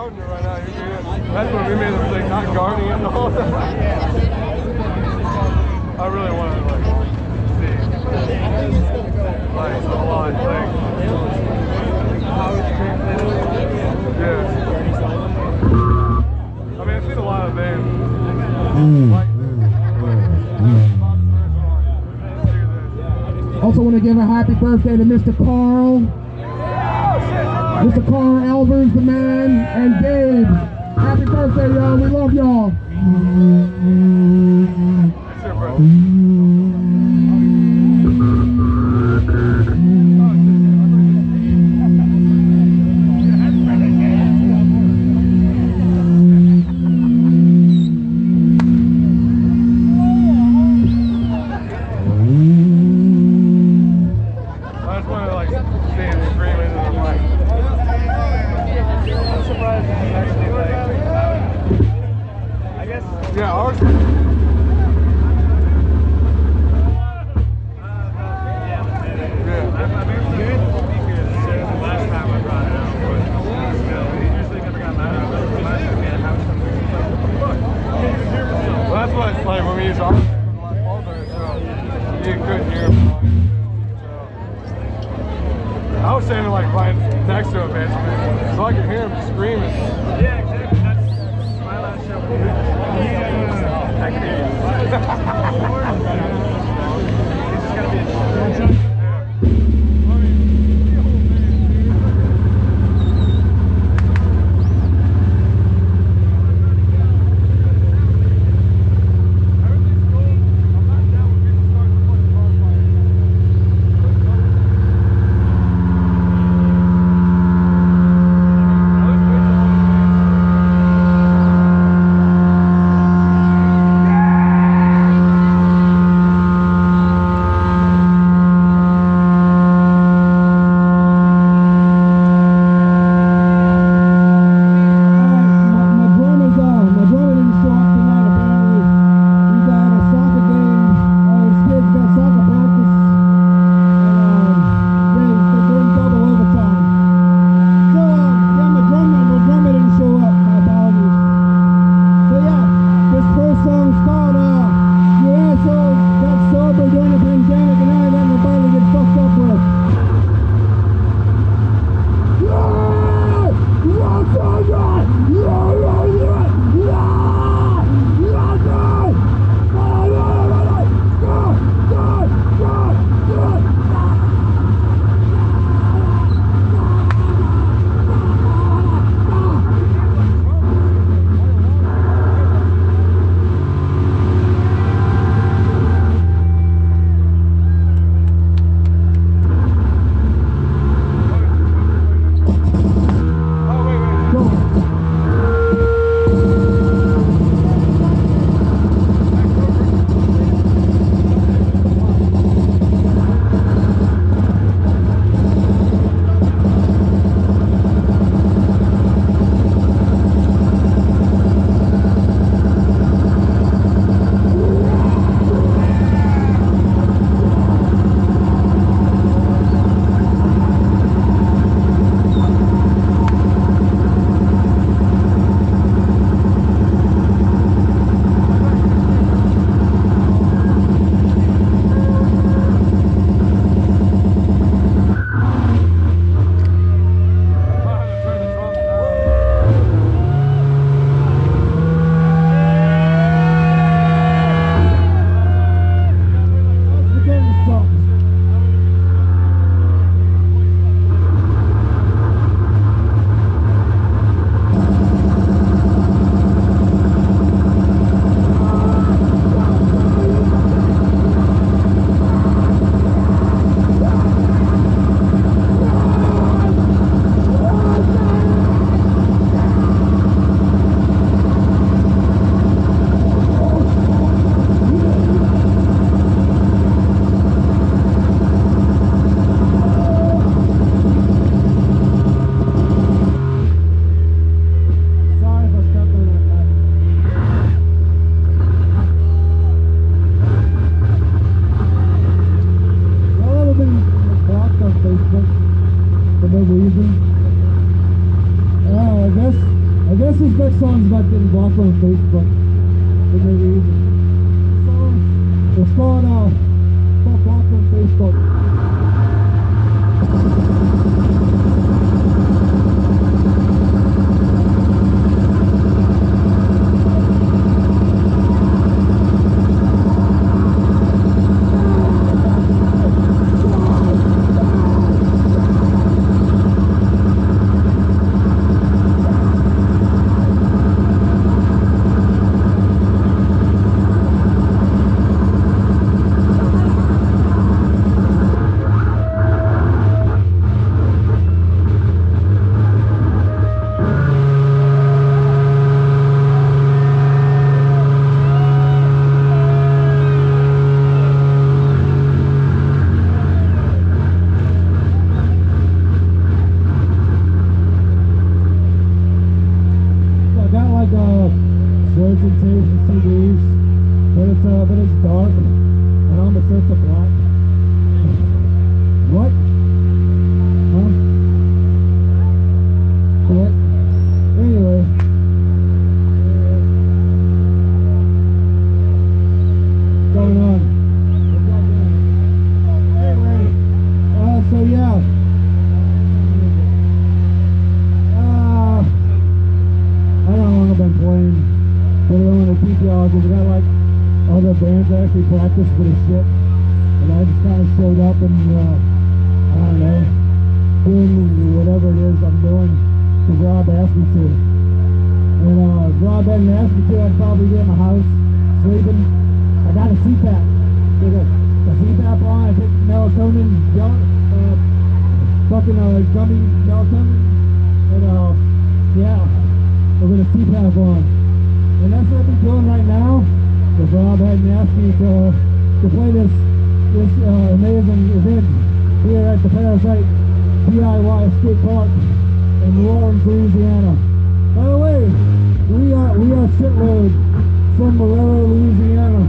gardener right now. That's when we made a mistake, not gardening it the whole time. I really want to like see like a lot of things. Yeah. I mean, I've seen a lot of things. Also want to give a happy birthday to Mr. Carl. Mr. Carl Elvers, the man, and Dave. Happy birthday, y'all. We love y'all. That's your birthday. Yeah, ours. Well, that's what it's like when we use ours. You couldn't hear him. I was standing like right next to him, basically, so I could hear him screaming. Yeah, exactly. That's my last show. I can hear you. He's just gotta be a guess this next song's about getting blocked on Facebook for no reason. It's called blocked on Facebook. CDs, but it's dark, and I'm a sense of black. What? Huh? What? Anyway. What's going on? Anyway, so yeah. I don't know how long I've been playing. But I don't want to keep y'all because I got like other bands that actually practice for this shit. And I just kind of showed up and, I don't know, doing whatever it is I'm doing because Rob asked me to. And if Rob hadn't asked me to, I'd probably be in my house sleeping. I got a CPAP. Take a CPAP on, I take melatonin, gummy melatonin. And yeah, I'm with a CPAP on. And that's what I've been doing right now. If Rob hadn't asked me to play this amazing event here at the Parasite DIY Skate Park in New Orleans, Louisiana. By the way, we are shitload from Marrero, Louisiana.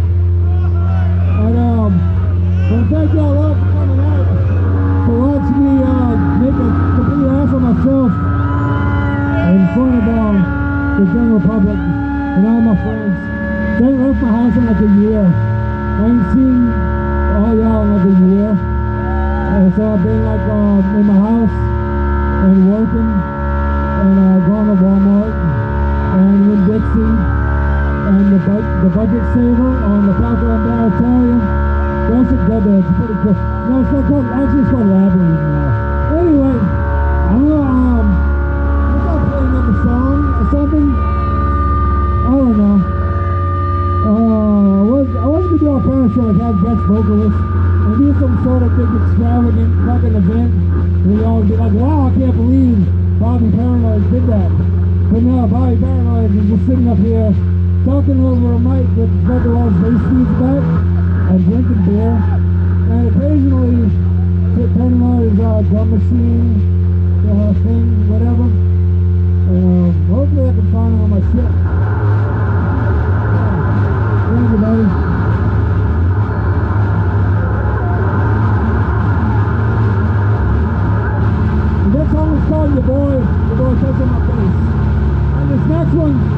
And thank y'all all for coming out to watch me make a complete ass of myself in front of the general public. And all my friends, they left my house in like a year. I ain't seen all y'all in like a year. And so I've been like in my house and working and going to Walmart and in Dixie and the Budget Saver on the Paco and Baratalia. That's a good day. It's pretty cool. No, it's not called, actually it's called Labyrinth now. Anyway, I'm gonna play another song or something. I don't know. I wanted to do a Parasite like have guest vocalists and do some sort of big extravagant fucking event where we all be like, wow, I can't believe Bobby Paranoid did that. But no, Bobby Paranoid is just sitting up here talking over a mic with vocalized bass feeds back and drinking beer and occasionally turning on his drum machine thing, whatever. Hopefully I can find all my shit. Everybody. That song is called Your Boy Touching My Face. And this next one